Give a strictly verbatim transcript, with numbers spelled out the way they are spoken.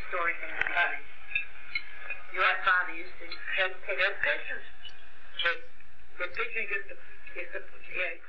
story from the beginning. Your father used to have, have pictures. The, the picture is the, is the, yeah,